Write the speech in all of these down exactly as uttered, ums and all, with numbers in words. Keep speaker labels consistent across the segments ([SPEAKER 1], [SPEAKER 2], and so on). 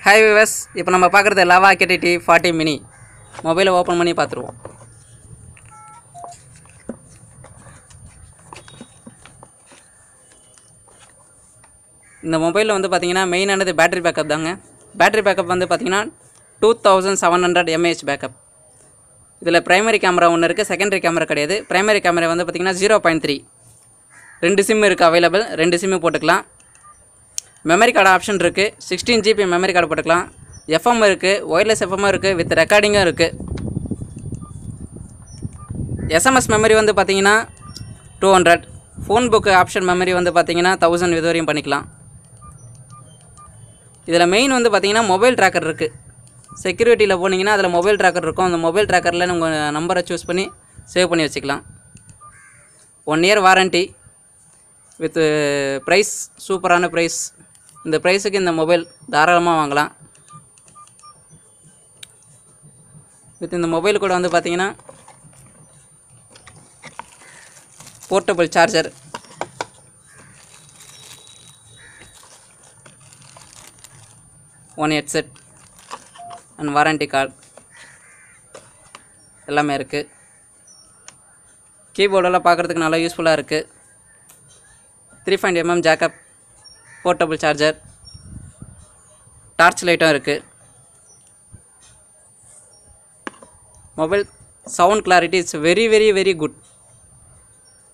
[SPEAKER 1] Hi விவஸ், இப்போ நம்ம பார்க்குறது Lava K D forty mini. மொபைலை ஓப்பன் பண்ணி பார்த்துருவோம். இந்த மொபைலில் வந்து பார்த்திங்கன்னா மெயினானது பேட்டரி பேக்கப் தாங்க. பேட்டரி பேக்கப் வந்து பார்த்திங்கன்னா two thousand seven hundred mAh backup. இதில் ப்ரைமரி கேமரா ஒன்று இருக்குது, செகண்டரி கேமரா கிடையாது. ப்ரைமரி கேமரா வந்து பார்த்திங்கன்னா ஜீரோ பாயிண்ட் த்ரீ. ரெண்டு சிம் இருக்குது அவைலபிள், ரெண்டு சிம்மு போட்டுக்கலாம். மெமரி கார்டு ஆப்ஷன் இருக்குது, சிக்ஸ்டீன் ஜிபி மெமரி கார்டு போட்டுக்கலாம். எஃப்எம் இருக்குது, ஒயர்லெஸ் எஃப்எம்மும் இருக்குது, வித் ரெக்கார்டிங்கும் இருக்குது. எஸ்எம்எஸ் மெமரி வந்து பார்த்திங்கன்னா two hundred. Phone book option memory வந்து பார்த்திங்கன்னா தௌசண்ட் இது வரையும் பண்ணிக்கலாம். இதில் மெயின் வந்து பார்த்திங்கன்னா மொபைல் ட்ராக்கர் இருக்குது. செக்யூரிட்டியில் போனீங்கன்னா அதில் மொபைல் ட்ராக்கர் இருக்கும். அந்த மொபைல் ட்ராக்கரில் உங்கள் நம்பரை சூஸ் பண்ணி சேவ் பண்ணி வச்சுக்கலாம். One year warranty with price, சூப்பரான ப்ரைஸ். இந்த ப்ரைஸுக்கு இந்த மொபைல் தாராளமாக வாங்கலாம். வித் இந்த மொபைல் கூட வந்து பார்த்திங்கன்னா portable charger, one headset and warranty card எல்லாமே இருக்குது. கீபோர்டெல்லாம் பார்க்குறதுக்கு நல்லா யூஸ்ஃபுல்லாக இருக்குது. த்ரீ பாயிண்ட் எம்எம் ஜாக்கப், போர்ட்டபிள் சார்ஜர், டார்ச் லைட்டும் இருக்குது. Mobile sound clarity it's very very very good.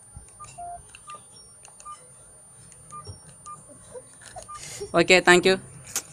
[SPEAKER 1] Okay, thank you.